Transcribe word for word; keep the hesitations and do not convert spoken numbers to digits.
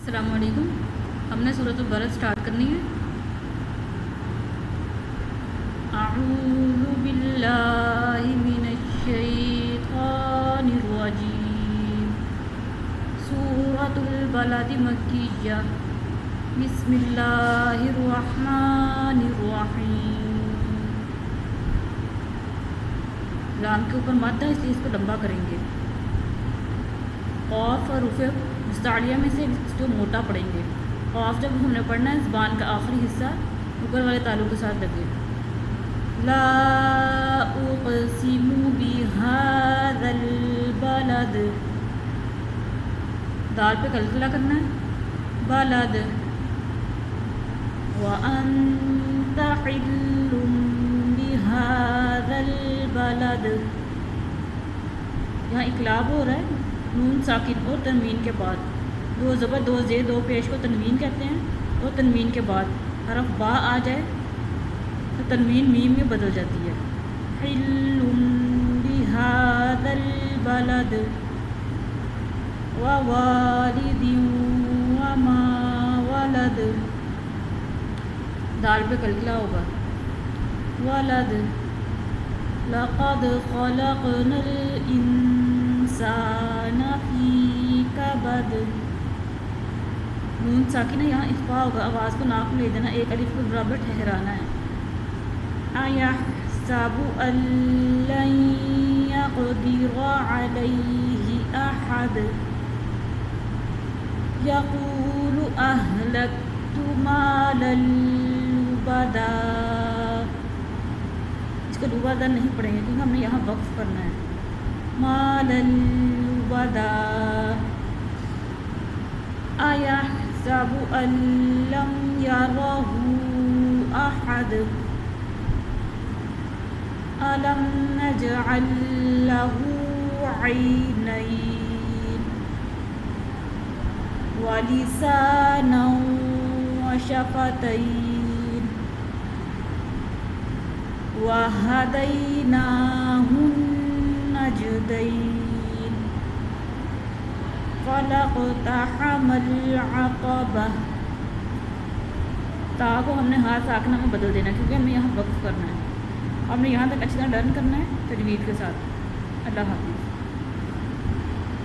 السلام علیکم. ہم نے سورۃ البلد سٹارٹ کرنی ہے. اعوذ باللہ من الشیطان الرجیم. سورۃ البلد مکیہ. بسم اللہ الرحمن الرحیم. لام کے اوپر مد ہے اس لیے اس کو لمبا کریں گے. قاف اور رفع مستعلیہ میں سے جو موٹا پڑھیں گے. قاف جب ہم نے پڑھنا ہے زبان کا آخری حصہ اوپر والے تالوں کے ساتھ لگے. لا اقسم بهذا البلد. دال پہ قلقلہ کرنا ہے. بلد. وانت حل بهذا البلد. یہاں اقلاب ہو رہا ہے نون ساکن اور تنوین کے بعد. دو زبر دو زیر دو پیش کو تنوین کہتے ہیں اور تنوین کے بعد حرف با آ جائے تو تنوین میم میں بدل جاتی ہے. حل بهذا البلد ووالد وما ولد. دال پہ قلقلہ ہوگا. ولد. لقد خلقنا الانسان فی کبد. نون ساکن ہے یہاں اخفا ہوگا. آواز کو ناک میں لے دینا. ایک الف کو برابر ٹھہرانا ہے. ایحسب ان لن یقدر علیہ احد. یقول اہلکت مالا لبدا. اس کو لبدا نہیں پڑھیں گے کیونکہ ہم نے یہاں وقف کرنا ہے. مالا لبدا. ایحسب ان لم یرہ احد. الم نجعل لہ عینین ولسانا وشفتین وہدیناہ النجدین. فلاقتحم العقبہ. تا کو ہم نے ہاتھ ساکنہ میں بدل دینا کیونکہ ہم نے یہاں وقف کرنا ہے. ہم نے یہاں تک اچھی طرح لرن کرنا ہے تجوید کے ساتھ. اللہ حافظ.